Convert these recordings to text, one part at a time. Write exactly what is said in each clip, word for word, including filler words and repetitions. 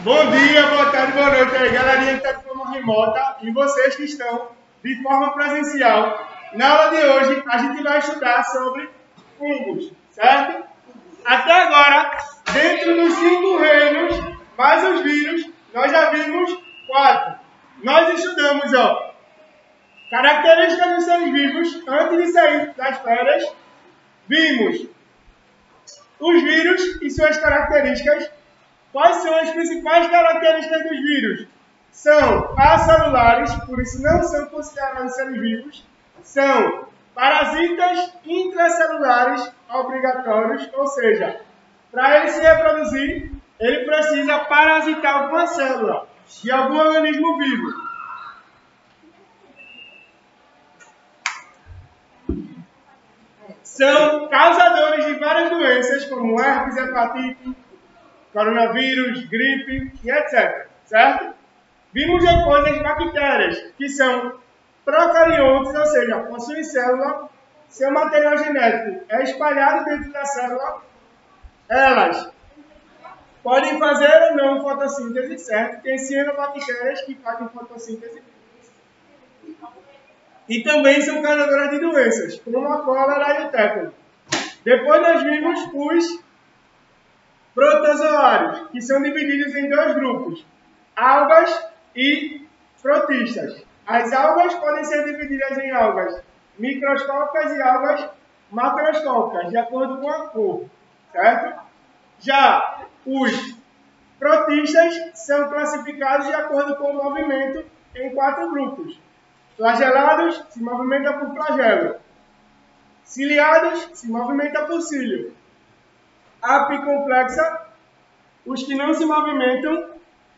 Bom dia, boa tarde, boa noite aí, galerinha que está de forma remota e vocês que estão de forma presencial. Na aula de hoje, a gente vai estudar sobre fungos, certo? Até agora, dentro dos cinco reinos, mais os vírus, nós já vimos quatro. Nós estudamos, ó, características dos seres vivos antes de sair das férias. Vimos os vírus e suas características. Quais são as principais características dos vírus? São acelulares, por isso não são considerados seres vivos. São parasitas intracelulares obrigatórios, ou seja, para ele se reproduzir, ele precisa parasitar alguma célula de algum organismo vivo. São causadores de várias doenças, como herpes, hepatite, coronavírus, gripe e etcétera. Certo? Vimos depois as bactérias, que são procariontes, ou seja, possuem célula, seu material genético é espalhado dentro da célula. Elas podem fazer ou não fotossíntese, certo? Tem cianobactérias que fazem fotossíntese. E também são causadoras de doenças, como a cólera e o tétano. Depois nós vimos os protozoários, que são divididos em dois grupos, algas e protistas. As algas podem ser divididas em algas microscópicas e algas macroscópicas, de acordo com a cor, certo? Já os protistas são classificados de acordo com o movimento em quatro grupos. Flagelados se movimenta por flagelo. Ciliados se movimenta por cílio. Apicomplexa, os que não se movimentam,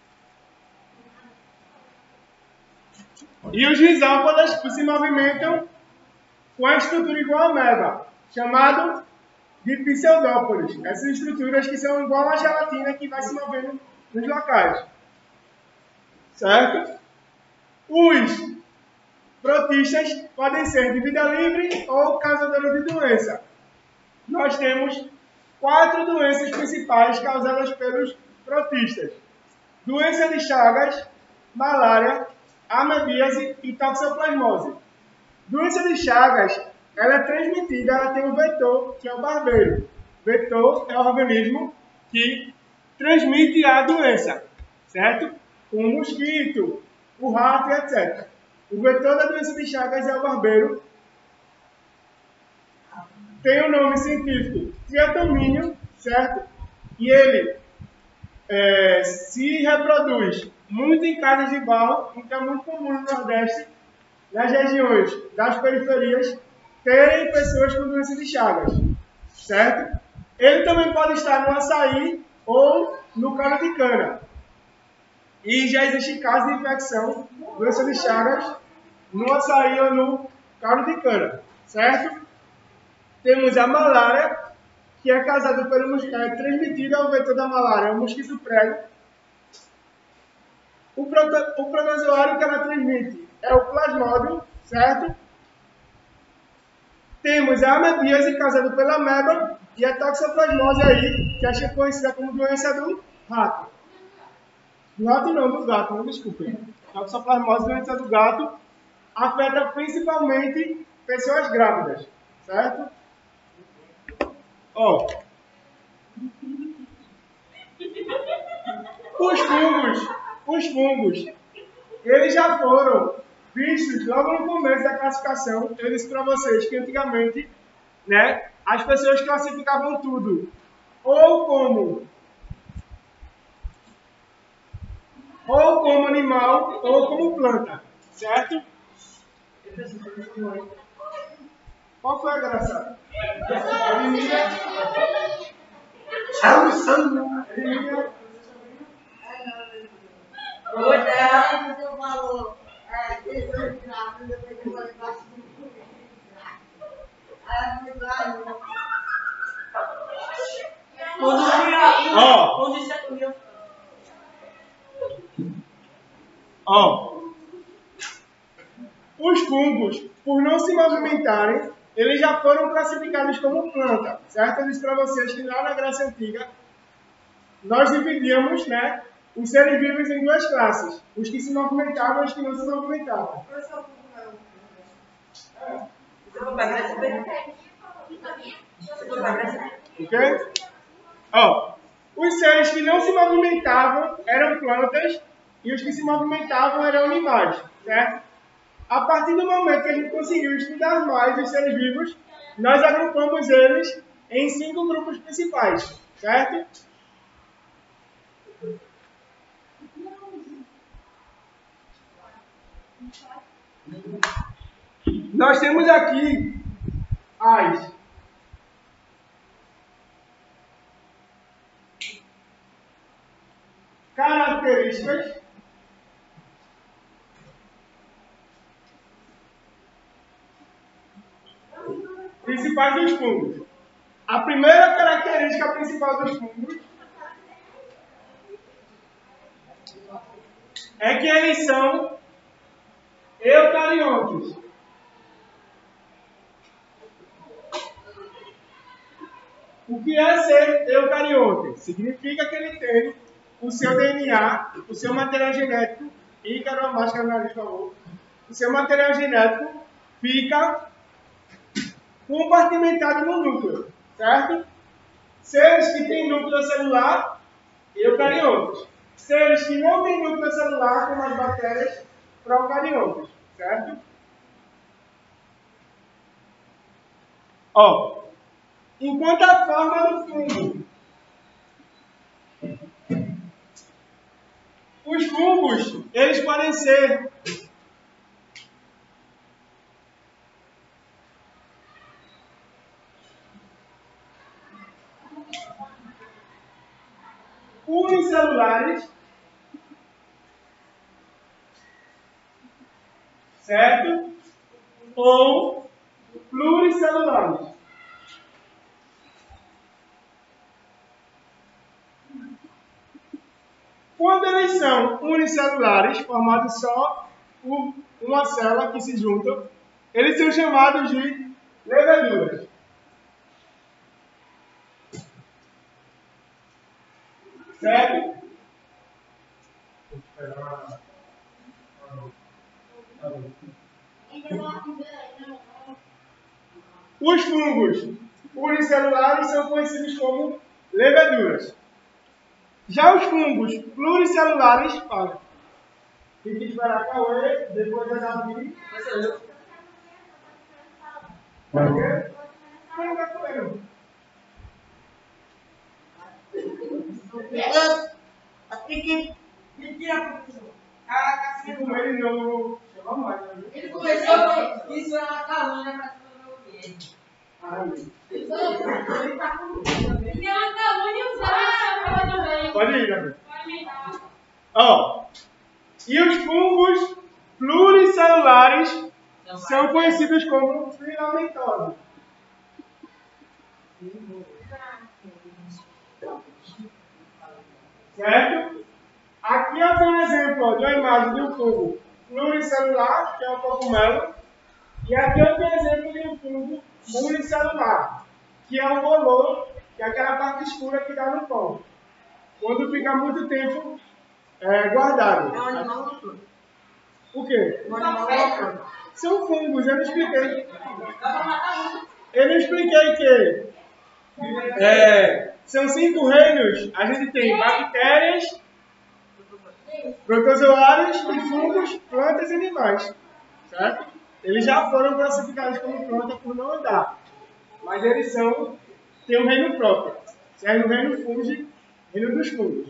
e os rizópodas, que se movimentam com a estrutura igual a ameba, chamado de pseudópodes. Essas estruturas que são igual a gelatina que vai se movendo nos locais. Certo? Os protistas podem ser de vida livre ou causadores de doença. Nós temos quatro doenças principais causadas pelos protistas: doença de Chagas, malária, amebíase e toxoplasmose. Doença de Chagas, ela é transmitida, ela tem um vetor, que é o barbeiro. Vetor é o organismo que transmite a doença, certo? O mosquito, o rato, etcétera. O vetor da doença de Chagas é o barbeiro. Tem o nome científico Triatomínio, certo? E ele é, se reproduz muito em casas de barro, então é muito comum no Nordeste, nas regiões das periferias, terem pessoas com doença de Chagas, certo? Ele também pode estar no açaí ou no caldo de cana. E já existe casos de infecção, doença de Chagas, no açaí ou no caldo de cana, certo? Temos a malária, que é causada pelo mosquito, é transmitida ao vetor da malária, o mosquito prego. O, proto, o protozoário que ela transmite é o plasmódio, certo? Temos a amebíase, causada pela ameba, e a toxoplasmose aí, que é conhecida como doença do rato. Do rato não, do gato, não desculpem. Toxoplasmose, doença do gato, afeta principalmente pessoas grávidas, certo? Ó, os fungos, os fungos, eles já foram vistos logo no começo da classificação. Eu disse para vocês que antigamente, né, as pessoas classificavam tudo ou como ou como animal ou como planta, certo? Qual foi a graça? Ó, ó, os fungos, por não se movimentarem, eles já foram classificados como planta, certo? Eu disse para vocês que lá na Grécia Antiga, nós dividíamos, né, os seres vivos em duas classes. Os que se movimentavam e os que não se movimentavam. É. Ok? Ó, os seres que não se movimentavam eram plantas e os que se movimentavam eram animais, certo? A partir do momento que a gente conseguiu estudar mais os seres vivos, nós agrupamos eles em cinco grupos principais, certo? Nós temos aqui as características principais dos fungos. A primeira característica principal dos fungos é que eles são eucariontes. O que é ser eucarionte? Significa que ele tem o seu D N A, o seu material genético, e quero uma máscara no nariz, por favor. O seu material genético fica compartimentado no núcleo, certo? Seres que têm núcleo celular, eucariontes. Seres que não têm núcleo celular, como as bactérias, procariontes, certo? Ó, enquanto a forma do fungo, os fungos, eles podem ser unicelulares, certo? Ou pluricelulares. Quando eles são unicelulares, formados só por uma célula que se juntam, eles são chamados de leveduras. Certo? Os fungos unicelulares são conhecidos como leveduras. Já os fungos pluricelulares, olha, tem que esperar a Cauê, depois a Davi. Por quê? Não vai comer, não. Mentira, professor. A Cassinha do ele não chamou mais. Ele começou isso na calunha pra cima do meu filho. Ai, ele tá com medo. E é uma calunha usada também. Pode ir, Gabriel. Pode ir. Ó, e os fungos pluricelulares são conhecidos como filamentosos. Certo? Aqui eu tenho um exemplo ó, de uma imagem de um fungo pluricelular, que é o cogumelo, e aqui eu tenho um exemplo de um fungo unicelular, que é o bolor, que é aquela parte escura que dá no pão, quando fica muito tempo é, guardado. É um animal. O quê? Um animal. São fungos, eu não expliquei. Eu não expliquei que é, são cinco reinos. A gente tem bactérias, protozoários e fungos, plantas e animais. Certo? Eles já foram classificados como planta por não andar. Mas eles são, têm um reino próprio. Serve o reino fungi, reino dos fungos.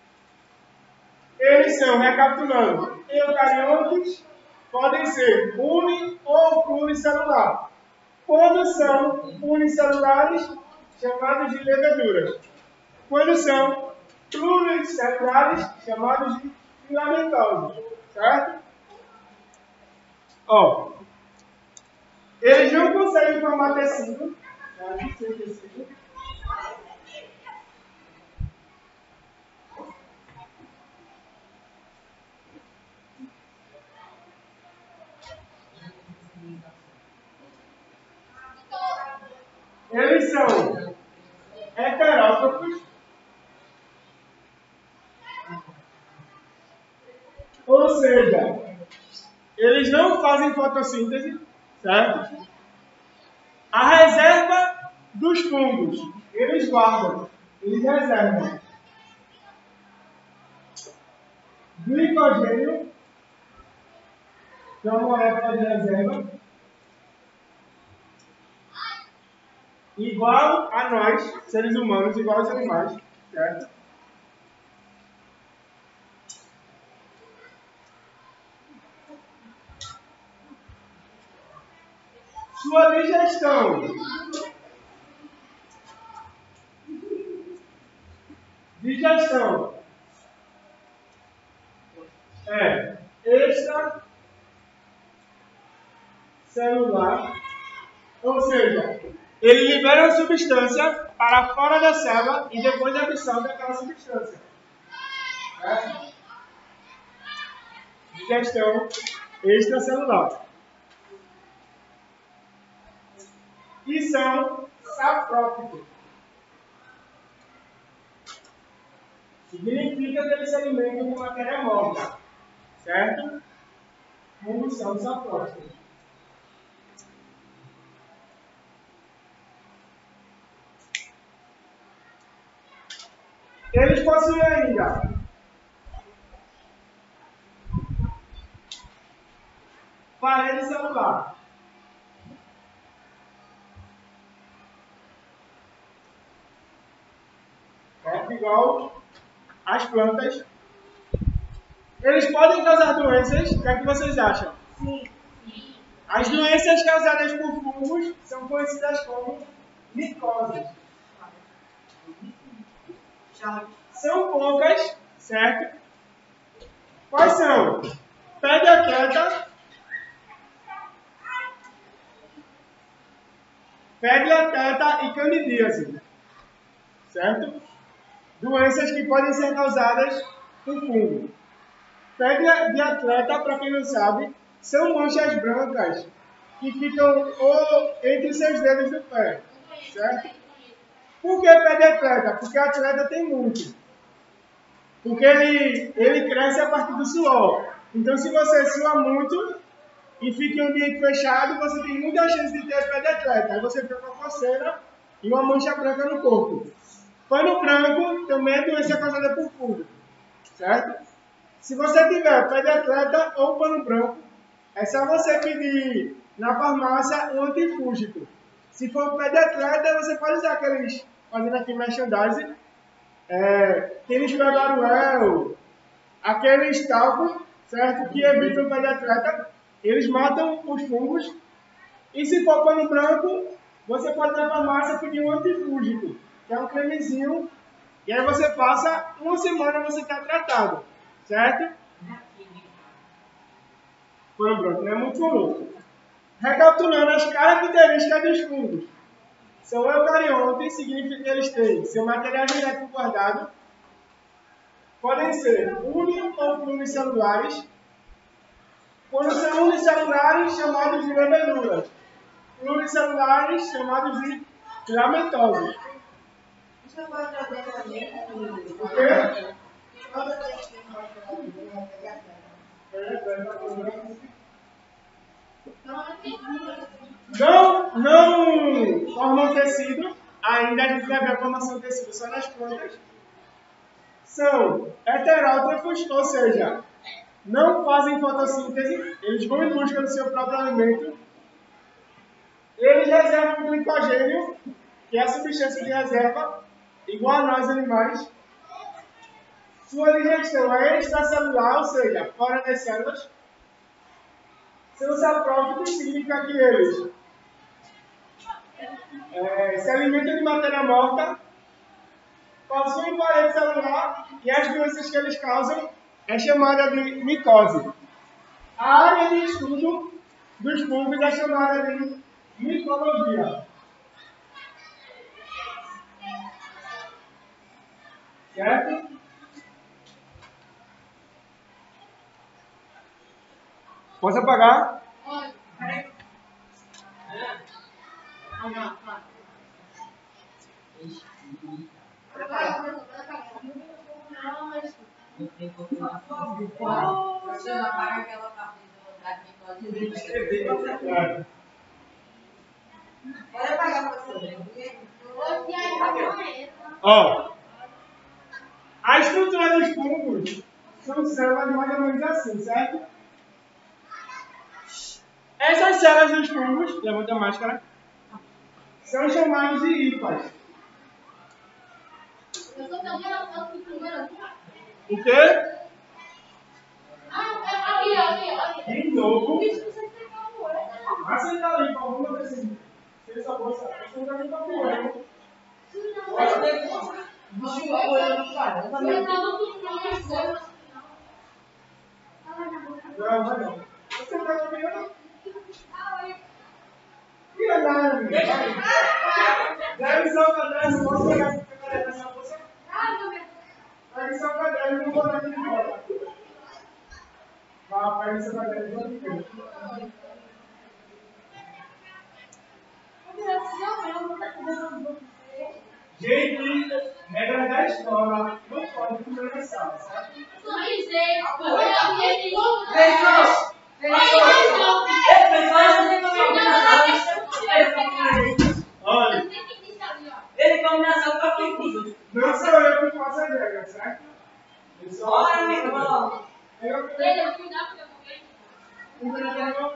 Eles são, recapitulando, eucariontes, podem ser uni ou pluricelular. Quando são unicelulares, chamados de leveduras. Quando são pluricelulares, chamados de filamentosos. Certo? Ó, eles não conseguem formar tecido. Sem tecido. Eles são heterótrofos. Ou seja, eles não fazem fotossíntese, certo? A reserva dos fungos, eles guardam, eles reservam glicogênio, que é uma molécula de reserva, igual a nós, seres humanos, igual aos animais, certo? Sua digestão digestão é extracelular, ou seja, ele libera uma substância para fora da célula e depois absorve aquela substância. Certo? Digestão extracelular. E são saprófitos. Significa que eles se alimentam de matéria morta. Certo? Como são saprófitos. Eles possuem ainda parede celular. É igual às plantas. Eles podem causar doenças. O que é que vocês acham? Sim. As doenças causadas por fungos são conhecidas como micoses. São poucas, certo? Quais são? Pé de atleta, pé de atleta e candidíase, certo? Doenças que podem ser causadas por fungo. Pé de atleta, para quem não sabe, são manchas brancas que ficam ou entre seus dedos do pé, certo? Por que pé de atleta? Porque o atleta tem muito. Porque ele, ele cresce a partir do suor. Então, se você sua muito e fica em um ambiente fechado, você tem muita chance de ter pé de atleta. Aí você fica com uma coceira e uma mancha branca no corpo. Pano branco também é doença causada por fungo, certo? Se você tiver pé de atleta ou pano branco, é só você pedir na farmácia um antifúngico. Se for pé de atleta, você pode usar aqueles, fazendo aqui merchandising, é, aqueles Pegaruel, aqueles talco, certo? Que evitam o pé de atleta, eles matam os fungos. E se for pano branco, você pode na farmácia pedir um antifúngico, que é um cremezinho, e aí você passa uma semana você está tratado, certo? Pano branco não é muito comum. Recapitulando as características dos fungos. São eucariontes, significa que eles têm seu material genético guardado. Podem ser uni ou pluricelulares. Quando são unicelulares, chamados de leveduras. Pluricelulares, chamados de filamentoses. O quê? Não, não formam tecido, ainda a gente vai ver a formação de tecido só nas plantas. São heterótrofos, ou seja, não fazem fotossíntese, eles vão em busca do seu próprio alimento. Eles reservam glicogênio, que é a substância de reserva, igual a nós animais. Sua digestão é extracelular, ou seja, fora das células. Seus saprófitos significa que eles é, se alimentam de matéria morta, possuem parede celular e as doenças que eles causam é chamada de micose. A área de estudo dos fungos é chamada de micologia. Certo? Posso apagar? Pode. Ó, a estrutura dos fungos são células mais ou menos assim, certo? Essas células dos fungos, levanta a máscara, são chamadas de hipas. O quê? De novo. Mas você tá ali, vamos ver se você só gosta. Você não tá nem calculando. Não, vai não. Você tá calculando? Tira nada, meu. Deve ser o caderno, posso pegar esse caderno nessa bolsa? Pega seu caderno, não vou botar aqui de volta. Vá, pega seu caderno e vou aqui. Gente, regra da escola, não pode comer na sala, certo? Olha, ele come na sala para quem usa. não sou eu que faço a regra, certo? Eu sou Olha, meu irmão. Eu que Ele, eu cuidar porque eu vou ver. eu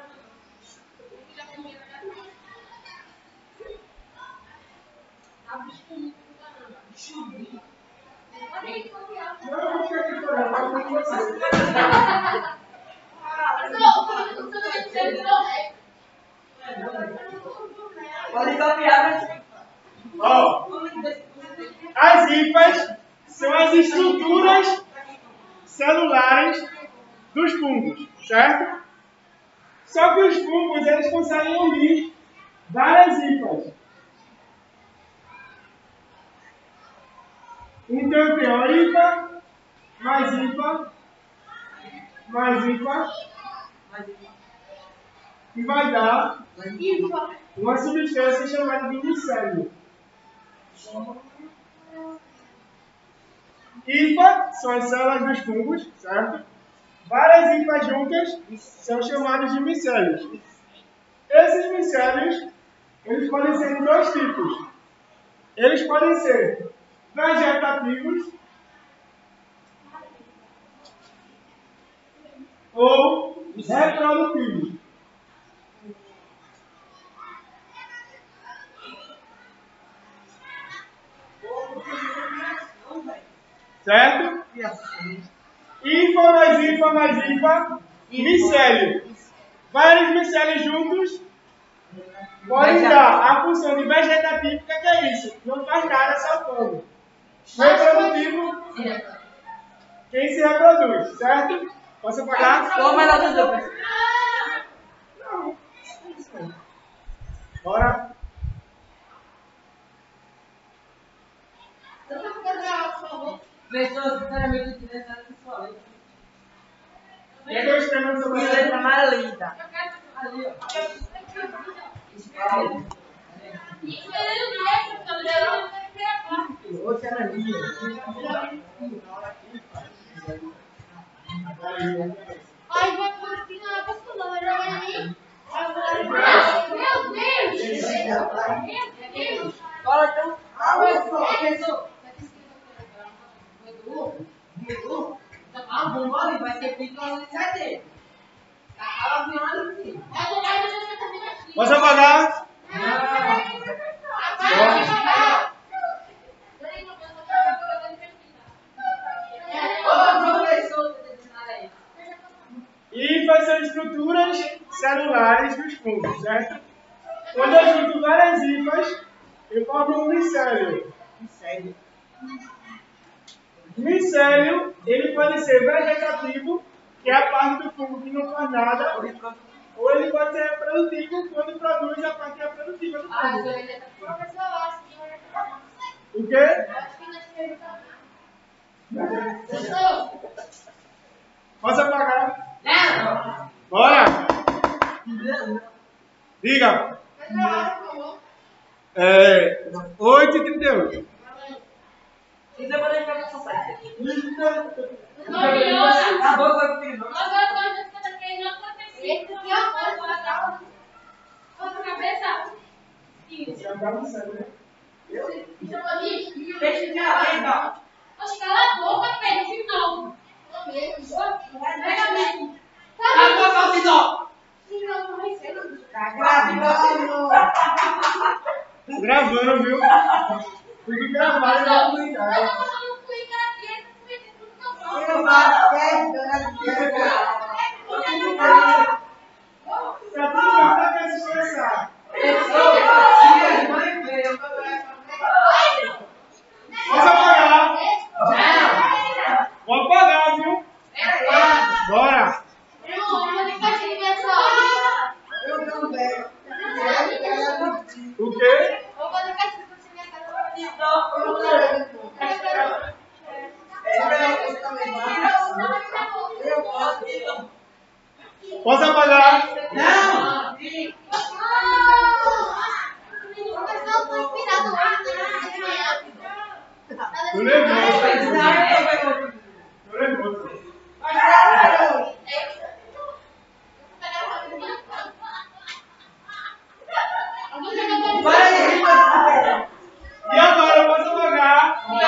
não vou ficar aqui fora, eu vou com você. Pode copiar, Ó, as hipas são as estruturas celulares dos fungos, certo? Só que os fungos, eles conseguem unir várias hipas. Então eu tenho a hipa, mais hipa, mais hipa, e vai dar uma substância chamada de micélio. Hipa são as células dos fungos, certo? Várias hipas juntas são chamadas de micélios. Esses micélios, eles podem ser de dois tipos. Eles podem ser vegetativos ou reprodutivos. Certo? Hipa mais hipa mais hipa, micélio. Vários micélios juntos podem dar a função de vegetativo. O que é isso? Não faz nada, só come. Reprodutivo, quem se reproduz, certo? Posso apagar? Qual o melhor dos dois? Não. Bora. Pessoas, sinceramente, interessadas em sua letra. Quer que eu escreva sobre Que a letra mais linda. Ali, ó. Outra era linda. Ai, vai continuar postulando, já vai vir. Meu Deus! Meu Deus! Fala então. Ah, mas pensou. Ah, bom, vale, vai ser feito lá no setembro. Tá calma, assim. Posso apagar? Hipas são estruturas celulares dos fungos, certo? Quando eu junto várias hipas, eu formo um micélio. Micélio, ele pode ser vegetativo, que é a parte do fungo que não faz nada, ou ele pode ser reprodutivo, quando produz a parte reprodutiva do fungo. O quê? Posso apagar? Não! Bora! Diga! É. oito e trinta e oito. Então, vou deixar pra sua parte. Outra cabeça. Isso. Já tá no céu, né? Deixa de abrir, ó. Oxe, cala a boca, Pedro, no final. Pega mesmo. Agora, Valzinho. Sim, não, não vai ser. Tá gravando. Gravando, viu? Fique gravado e vai publicar. Eu tô passando um clique aqui, ele tá metendo tudo no meu Eu vou Pra tu não quer se estressar. Posso apagar? Vou apagar, viu? Bora! Eu vou ficar sem essa hora. O quê? Vou fazer caixinha pra você minha casa. Posso apagar? Não! Tô nervoso. Tô nervoso. E agora eu posso apagar?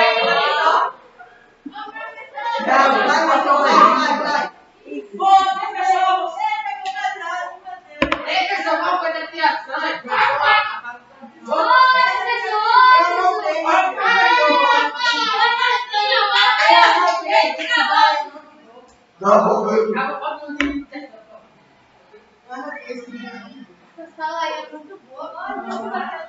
Essa sala aí é muito boa.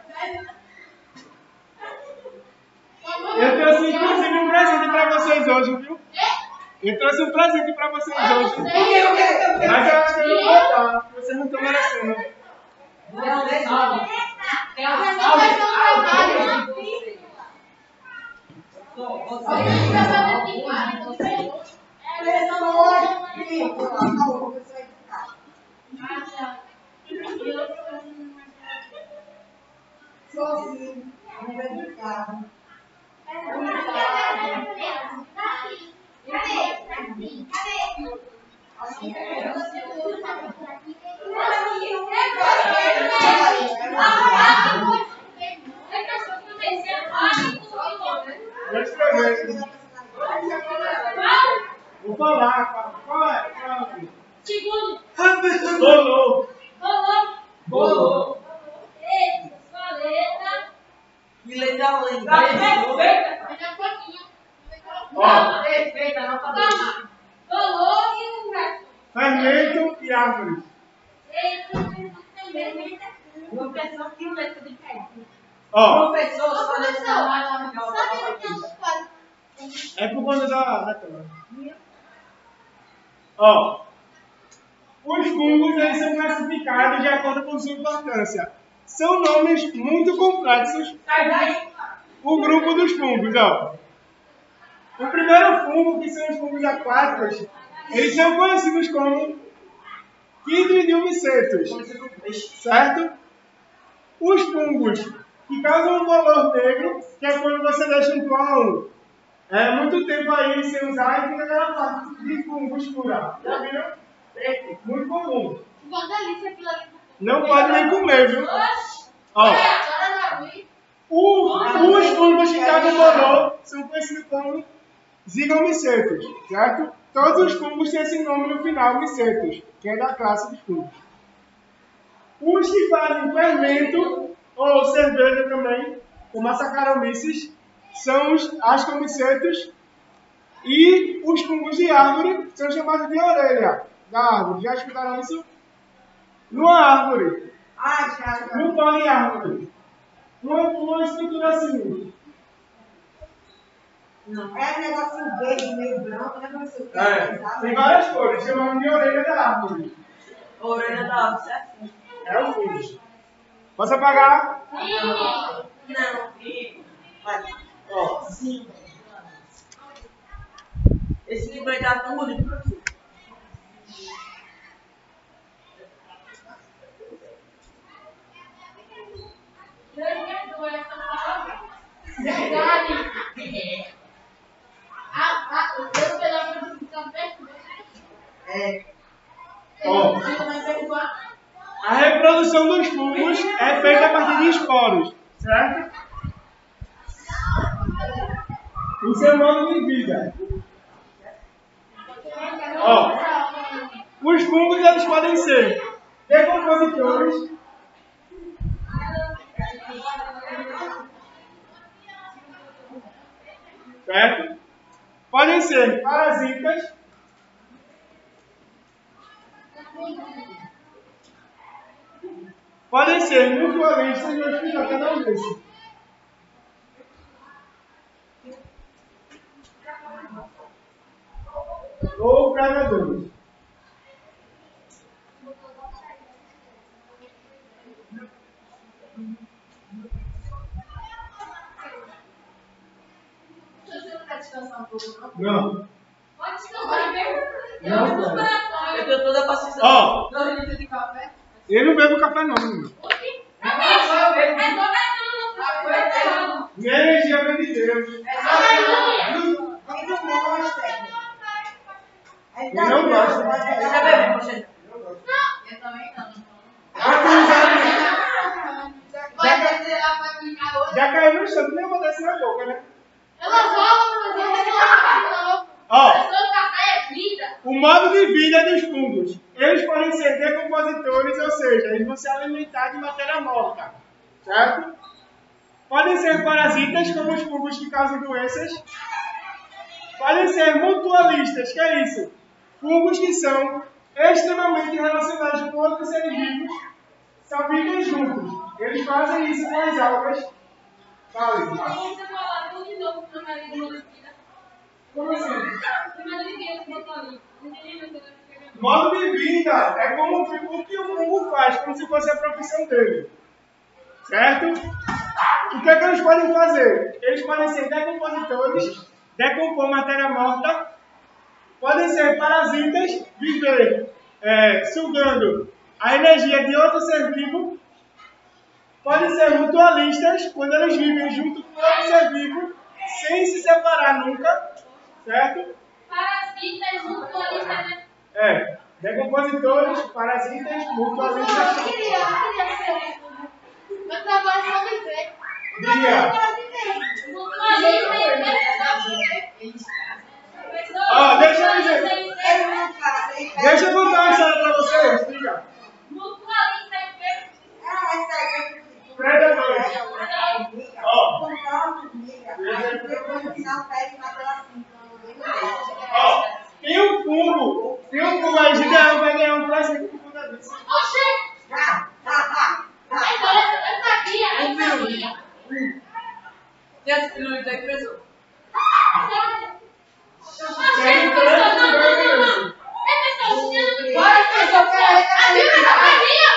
Eu trouxe inclusive um presente pra vocês hoje, viu? Eu trouxe um presente pra vocês hoje. Mas eu acho que eu não vou dar, porque vocês não estão merecendo. Sozinho, não vai brincar. Vou escrever. Vou falar. Qual é? Qual é? Segundo. Bolou. Bolou. Bolou. Eita, sua letra. Que legal, hein? Melhor pouquinho. Ó, Perfeita, não tá bem. Calma. Bolou e o resto. fermento e árvores. Eita, Professor, que letra de pé. Ó, Professor, só letra Sabe maravilhosa. que tem uns quadros? é por conta da, da câmera. Ó, os fungos eles são classificados de acordo com sua importância. São nomes muito complexos. Sai daí. O grupo dos fungos, ó. O primeiro fungo, que são os fungos aquáticos, eles são conhecidos como quidridiomicetos, certo? Os fungos que causam um bolor negro, que é quando você deixa um pão é, muito tempo aí sem usar e fica aquela parte de fungo escura. Já viram? Muito comum. Uma delícia aquilo ali. Não pode nem comer, viu? Oxi. Ó, Agora não, hein? o- os fungos que causam bolor são conhecidos como zigomicetos, certo? Todos os fungos têm esse nome no final, micetos, que é da classe dos fungos. Os que fazem fermento, ou cerveja também, como a Saccharomyces, são os ascomicetos. E os fungos de árvore são chamados de orelha da árvore. Já escutaram isso? Numa árvore, Ai, já, num pó de árvore, uma, uma estrutura assim. não. É um negocinho verde, meio branco, né, professor? É, tem várias cores, chamamos de orelha da árvore. Orelha da árvore, certo? É o fungo. Posso apagar? Não. Vai. Ó, Sim. Esse livro aí tá tão bonito, professor. Verdade. Ah, ah, eu pedaço de café. É. Ó, a reprodução dos fungos é feita a partir de esporos, certo? O seu modo de vida. Ó, os fungos eles podem ser decompositores, certo? Podem ser parasitas, podem ser mutualistas, eu vou explicar cada um desses. Ou predadores. Não. Pode descansar mesmo? Não, cara. Eu tenho toda a paciência. Ó. Dois litros de café. Eu não bebo café não, menino. Minha energia vem de Deus. Eu não gosto. Você bebe, você? Eu também não. Já, já, já caiu no chão, nem vou descer na boca, né? Ela volta, mas eu vou falar de novo. Ó, O café é vida. o modo de vida dos fungos. Eles podem ser decompositores, ou seja, eles vão se alimentar de matéria morta, certo? Podem ser parasitas, como os fungos que causam doenças. Podem ser mutualistas, que é isso? Fungos que são extremamente relacionados com outros seres vivos, só vivem juntos. Eles fazem isso com as algas. Fale. Você fala tudo de novo pro meu marido no vida. Como assim? O meu marido que botou ali. Não entendi mais o que eu escrevi. Modo de vida é como o que o fungo faz, como se fosse a profissão dele. Certo? O que é que eles podem fazer? Eles podem ser decompositores, decompor matéria morta, podem ser parasitas, viver é, sugando a energia de outro ser vivo, podem ser mutualistas, quando eles vivem junto com outro ser vivo, sem se separar nunca, certo? Parasitas, mutualistas, né? É, decompositores, parasitas, mutualistas. Eu queria, eu queria ser isso. Meu trabalho é só viver. Diga. Mutualista é viver. Ó, deixa eu dizer. Deixa eu contar uma história pra vocês. Diga. Mutualista é viver. Predadores. Ó. Ó, tem um fungo. Tem um fungo aí, Gideão vai ganhar um presente por conta disso. Oxê! Agora eu sabia, eu sabia. Quantos quilômetros aí, pessoal? Tem um presente que vai ganhar isso. Bora, pessoal, carrega.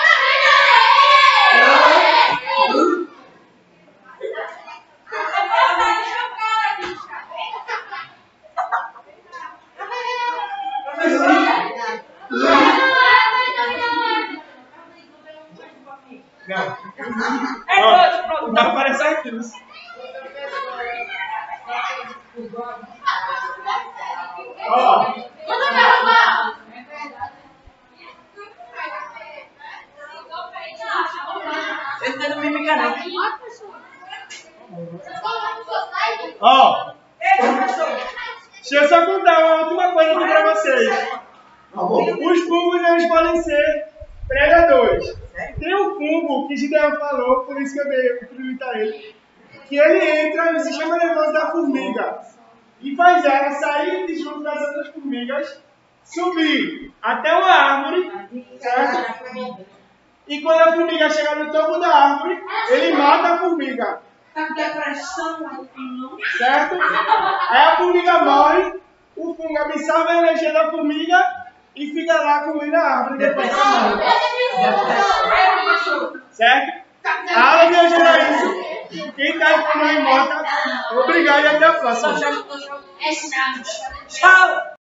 Não. É Ó, dois, pronto. vai aparecer aqui. Ó. Esse não me fica, não. Ó. Ei, professor. Deixa eu só contar uma última coisa aqui pra vocês. Os fungos eles podem ser predadores. Tem um fungo que Gideon falou, por isso que eu dei o primeiro a ele, que ele entra no sistema nervoso da formiga e faz ela sair de junto das outras formigas, subir até uma árvore, certo? E quando a formiga chega no topo da árvore, ele mata a formiga. Tá com depressão, não? Certo? Aí a formiga morre, o fungo absorve a energia da formiga e fica lá comendo a árvore depois que ela morre. Certo? A aula de hoje era isso. Quem está em forma remota, obrigado e até a próxima. É chato. Tchau!